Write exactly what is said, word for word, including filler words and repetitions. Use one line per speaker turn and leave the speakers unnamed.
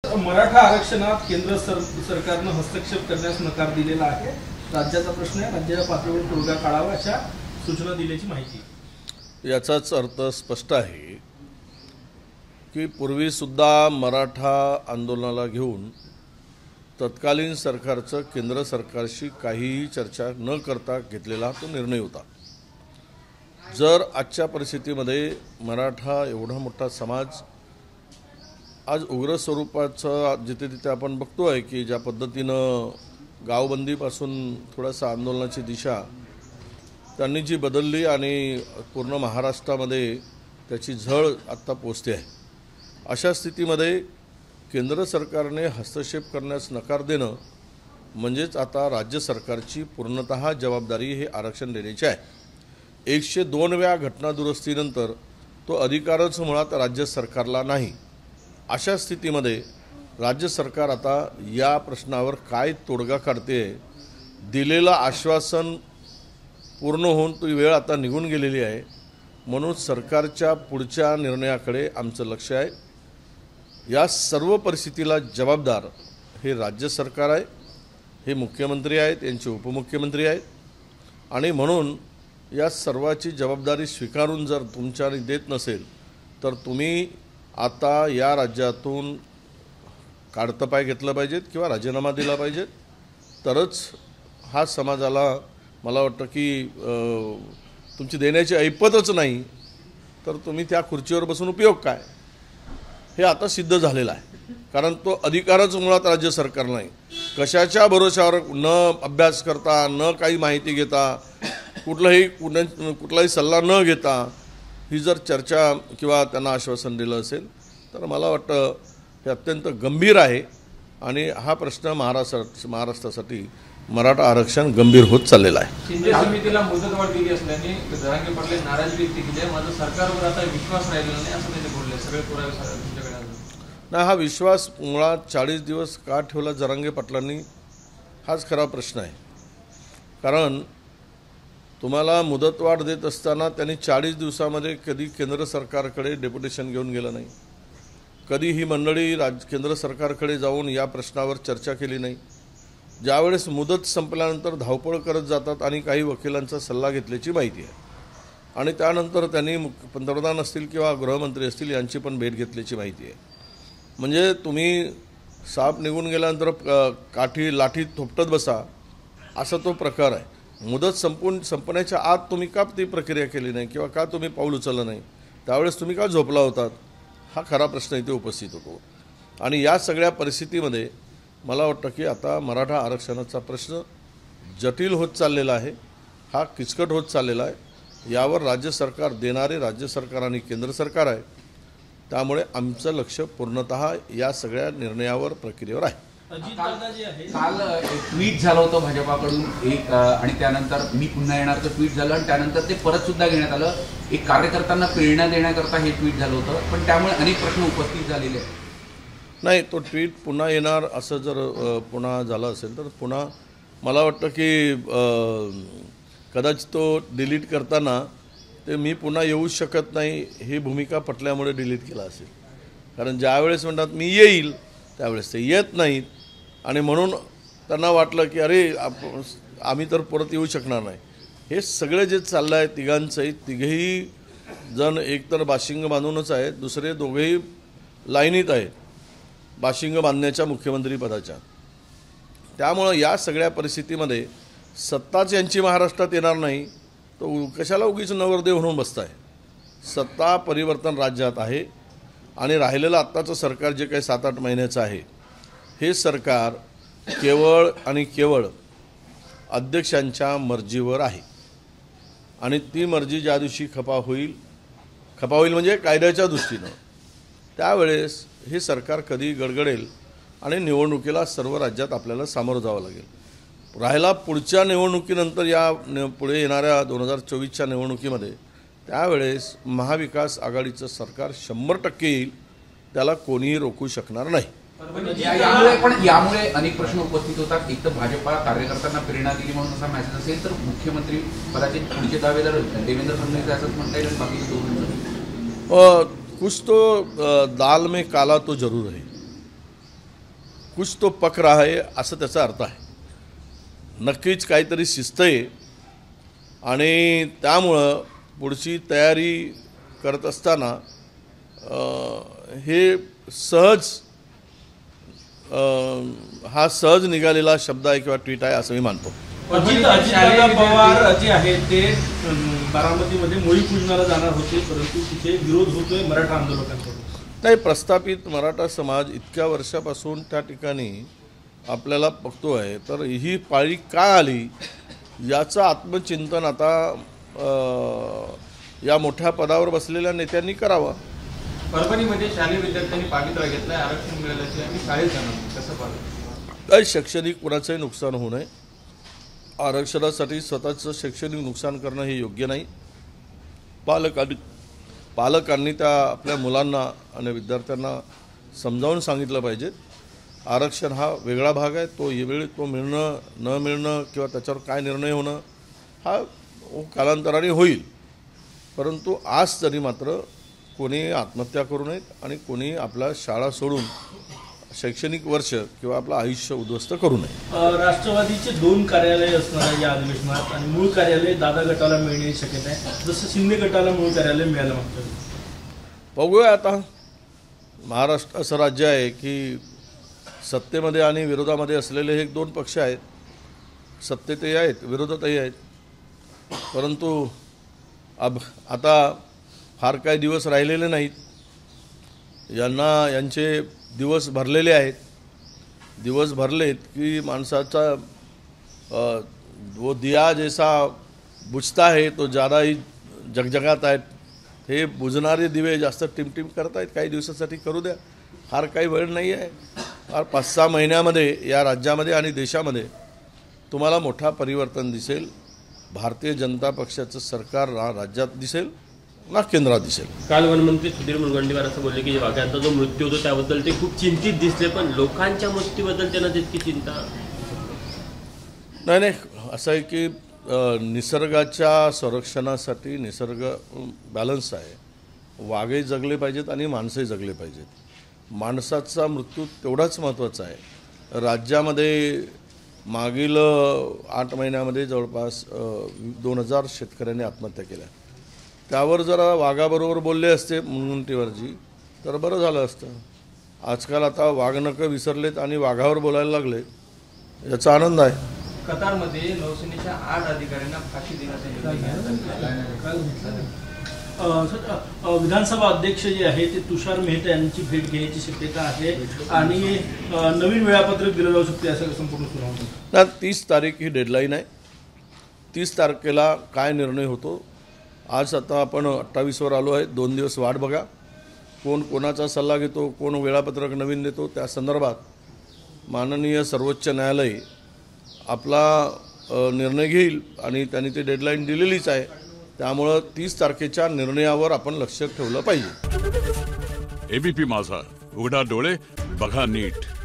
मराठा आरक्षणात केंद्र सर सरकारनं हस्तक्षेप करण्यास नकार दिलेला आहे। राज्याचा प्रश्न आहे, राज्याच्या पातळीवर तोडगा काढावा अशा सूचना दिल्याची माहिती।
याचाच अर्थ स्पष्ट आहे की पूर्वी सुद्धा मराठा आंदोलनाला घेऊन तत्कालीन सरकारचं केंद्र सरकारशी काहीही चर्चा न करता घेतलेला तो निर्णय होता। जर आजच्या परिस्थितीमध्ये मराठा एवढा मोठा समाज आज उग्र स्वरूपाचं जिथे तिथे आपण बघतोय की ज्या पद्धतीनं गावबंदीपासून थोडासा आंदोलनाची दिशा त्यांनी जी बदलली आणि पूर्ण महाराष्ट्रामध्ये त्याची झळ आत्ता पोचते आहे। अशा स्थितीमध्ये केंद्र सरकारने हस्तक्षेप करण्यास नकार देणं म्हणजेच आता राज्य सरकारची पूर्णतः जबाबदारी हे आरक्षण देण्याची आहे। एकशे दोन वेळा घटना दुरुस्तीनंतर तो अधिकारच मुळात राज्य सरकारला नाही। अशा स्थितीमध्ये राज्य सरकार आता या प्रश्नावर काय तोडगा काढते, दिलेलं आश्वासन पूर्ण होऊन ती वेळ आता निघून गेलेली आहे, म्हणून सरकारच्या पुढच्या निर्णयाकडे आमचं लक्ष आहे। या सर्व परिस्थितीला जबाबदार हे राज्य सरकार आहे, हे मुख्यमंत्री आहेत, यांचे उपमुख्यमंत्री आहेत आणि म्हणून या सर्वाची जबाबदारी स्वीकारून जर तुमच्याने देत नसेल तर तुम्ही आता या राज्यातून काढतं पाय घेतलं पाहिजेत किंवा राजीनामा दिला पाहिजे, तरच हा समाजाला मला वाटतं की तुमची देण्याची ऐपतच नाही तर तुम्ही त्या खुर्चीवर बसून उपयोग काय हे आता सिद्ध झालेलं आहे। कारण तो अधिकारच मुळात राज्य सरकार नाही। कशाच्या भरोशावर न अभ्यास करता, न काही माहिती घेता, कुठलाही कुठलाही सल्ला न घेता ही जर चर्चा किंवा त्यांना आश्वासन दिलं असेल तर मला वाटतं हे अत्यंत गंभीर आहे आणि हा प्रश्न महाराष्ट्र महाराष्ट्रासाठी मराठा आरक्षण गंभीर होत चाललेला आहे।
शिंदे समितीला मुदतवाढ दिली असल्याने जरांगे पाटील नाराजी व्यक्त केली आहे। माझा सरकारवर आता विश्वास राहिलेला नाही असं त्यांनी बोलले। सगळे पुरावे तुमच्याकडे
नाही, हा विश्वास मुळात चाळीस दिवस का ठेवला जरांगे पाटलांनी हाच खरा प्रश्न आहे। कारण तुम्हाला मुदतवाढ देत असताना त्यांनी चाळीस दिवसामध्ये कधी केंद्र सरकारकडे डेप्युटेशन घेऊन गेलं नाही, कधी ही मंडळी राज केंद्र सरकारकडे जाऊन या प्रश्नावर चर्चा केली नाही। ज्यावेळेस मुदत संपल्यानंतर धावपळ करत जातात आणि काही वकिलांचा सल्ला घेतल्याची माहिती आहे आणि त्यानंतर त्यांनी पंतप्रधान असतील किंवा गृहमंत्री असतील यांची पण भेट घेतल्याची माहिती आहे। म्हणजे तुम्ही साप निघून गेल्यानंतर काठी लाठी थोपटत बसा असा तो प्रकार आहे। मुदत संपून संपण्याच्या आत तुम्ही का ती प्रक्रिया केली नाही किंवा का तुम्ही पाऊल उचललं नाही, त्यावेळेस तुम्ही का झोपला होतात, हा खरा प्रश्न इथे उपस्थित होतो। आणि या सगळ्या परिस्थितीमध्ये मला वाटतं की आता मराठा आरक्षणाचा प्रश्न जटिल होत चाललेला आहे, हा किचकट होत चाललेला आहे। यावर राज्य सरकार देणारे राज्य सरकार आणि केंद्र सरकार आहे, त्यामुळे आमचं लक्ष पूर्णतः या सगळ्या निर्णयावर प्रक्रियेवर आहे।
काल ट्विट झालं होतं भाजपाकडून एक आणि त्यानंतर मी पुन्हा येणारचं ट्विट झालं आणि त्यानंतर ते परत सुद्धा घेण्यात आलं। एक कार्यकर्त्यांना प्रेरणा देण्याकरता हे ट्विट झालं होतं, पण त्यामुळे अनेक प्रश्न उपस्थित झालेले आहेत।
नाही, तो ट्विट पुन्हा येणार असं जर पुन्हा झालं असेल तर पुन्हा मला वाटतं की कदाचित तो डिलीट करताना ते मी पुन्हा येऊ शकत नाही ही भूमिका पटल्यामुळे डिलीट केला असेल। कारण ज्यावेळेस म्हणतात मी येईल त्यावेळेस ते येत नाहीत आणि म्हणून त्यांना वाटलं की अरे आम्ही तर परत येऊ शकणार नाही। हे सगळे जे चाललं आहे तिघांचंही, तिघेही जण एकतर बाशिंग बांधूनच आहेत, दुसरे दोघेही लाईनीत आहेत बाशिंग बांधण्याच्या मुख्यमंत्री पदाच्या। त्यामुळं या सगळ्या परिस्थितीमध्ये सत्ताच यांची महाराष्ट्रात येणार नाही तो कशाला उगीच नवरदेव म्हणून बसताय। सत्ता परिवर्तन राज्यात आहे आणि राहिलेलं आत्ताचं सरकार जे काही सात आठ महिन्याचं आहे हे सरकार केवळ आणि केवळ अध्यक्षांच्या मर्जीवर आहे आणि ती मर्जी ज्या दिवशी खपा होईल खपा होईल म्हणजे कायद्याच्या दृष्टीनं त्यावेळेस हे सरकार कधी गडगडेल आणि निवडणुकीला सर्व राज्यात आपल्याला सामोरं जावं लागेल। राहिला पुढच्या निवडणुकीनंतर या पुढे येणाऱ्या दोन हजार चोवीसच्या निवडणुकीमध्ये त्यावेळेस महाविकास आघाडीचं सरकार शंभर टक्के येईल, त्याला कोणीही रोखू शकणार नाही।
यामुळे पण यामुळे अनेक प्रश्न उपस्थित होतात। एक तर भाजपा कार्यकर्त्यांना प्रेरणा दिली म्हणून असा मेसेज असेल तर मुख्यमंत्री पदाचे पुढचे दावेदार देवेंद्र फडणवीस असंच म्हणता येईल, बाकी दोन
कुछ तो दाल में काला तो जरूर है। कुछ तो पक रहा है असं त्याचा अर्थ आहे. नक्कीच काहीतरी शिस्त आहे आणि त्यामुळं पुढची तयारी करत असताना हे सहज हा सहज निघालेला शब्द आहे किंवा ट्विट आहे असं मी मानतो.
अजित अजितदादा पवार जे आहेत ते बारामतीमध्ये मोळी पूजनाला जाणार होते, परंतु तिथे विरोध होतोय मराठा आंदोलकांकडून.
नाही, प्रस्थापित मराठा समाज इतक्या वर्षापासून त्या ठिकाणी आपल्याला बघतो आहे, तर ही पाळी का आली याचं आत्मचिंतन आता या मोठ्या पदावर बसलेल्या नेत्यांनी करावं.
परभणीमध्ये शालेय विद्यार्थ्यांनी पाठिंबा घेतलाय, आरक्षण मिळाल्याचे आम्ही शाळेत जाणार, कसं पाहतो?
काही शैक्षणिक कुणाचंही नुकसान होऊ नये. आरक्षणासाठी स्वतःचं शैक्षणिक नुकसान करणं हे योग्य नाही. पालकांनी पालकांनी त्या आपल्या मुलांना आणि विद्यार्थ्यांना समजावून सांगितलं पाहिजे. आरक्षण हा वेगळा भाग आहे, तो यावेळी तो मिळणं न मिळणं किंवा त्याच्यावर काय निर्णय होणं हा कालांतराने होईल. परंतु आज तरी मात्र कोणी आत्महत्या करू नयेत आणि कोणी आपल्या शाळा सोडून शैक्षणिक वर्ष किंवा आपलं आयुष्य उद्ध्वस्त करू नये.
राष्ट्रवादीचे दोन कार्यालय असणार आहे या अधिवेशनात आणि मूळ कार्यालय दादा गटाला मिळण्याची शक्यता आहे, जसं शिंदे गटाला मूळ कार्यालय मिळालं मागतं.
बघूया आता. महाराष्ट्र असं राज्य आहे की सत्तेमध्ये आणि विरोधामध्ये असलेले हे दोन पक्ष आहेत. सत्तेतही आहेत, विरोधातही आहेत. परंतु अब आता फार काही दिवस राहिलेले नाहीत. यांना यांचे दिवस भरलेले आहेत. दिवस भरलेत की माणसाचा वो दिया जैसा बुझता है तो ज़्यादा ही जगजगात आहेत. हे बुझणारे दिवे जास्त टिमटिम करत आहेत. काही दिवसासाठी करू द्या, फार काही वेळ नाही आहे. फार पाच सहा महिन्यामध्ये या राज्यामध्ये आणि देशामध्ये तुम्हाला मोठा परिवर्तन दिसेल. भारतीय जनता पक्षाचं सरकार राज्यात दिसेल ना केंद्रात दिसेल.
काल वनमंत्री सुधीर मुनगंटीवार असं बोलले की वाघांचा जो मृत्यू होतो त्याबद्दल ते खूप चिंतित दिसले, पण लोकांच्या मृत्यूबद्दल त्यांना तितकी चिंता
नाही. नाही असं आहे की निसर्गाच्या संरक्षणासाठी निसर्ग बॅलन्स आहे. वाघही जगले पाहिजेत आणि माणसंही जगले पाहिजेत. माणसाचा मृत्यू तेवढाच महत्त्वाचा आहे. राज्यामध्ये मागील आठ महिन्यामध्ये जवळपास दोन हजार शेतकऱ्यांनी आत्महत्या केल्या. त्यावर जरा वाघाबरोबर बोलले असते मुनगंटीवारजी तर बरं झालं असतं. आजकाल आता वाघनकं विसरलेत आणि वाघावर बोलायला लागले, याचा आनंद आहे.
कतारमध्ये नौसेनेच्या आठ अधिकाऱ्यांना फाशी देण्याचा
विधानसभा अध्यक्ष जे आहे ते तुषार मेहता यांची भेट घेण्याची शक्यता आहे आणि नवीन वेळापत्रक दिलं जाऊ शकते असं संपूर्ण सुनावणी.
तीस तारीख ही डेडलाईन आहे. तीस तारखेला काय निर्णय होतो. आज आता आपण अठ्ठावीसवर आलो आहे. दोन दिवस वाट बघा. कोण कोणाचा सल्ला घेतो, कोण वेळापत्रक नवीन देतो, त्या संदर्भात माननीय सर्वोच्च न्यायालय आपला निर्णय घेईल आणि त्यांनी ती डेडलाईन दिलेलीच आहे. त्यामुळं तीस तारखेच्या निर्णयावर आपण लक्ष ठेवलं पाहिजे.
एबीपी माझा, उघडा डोळे बघा नीट.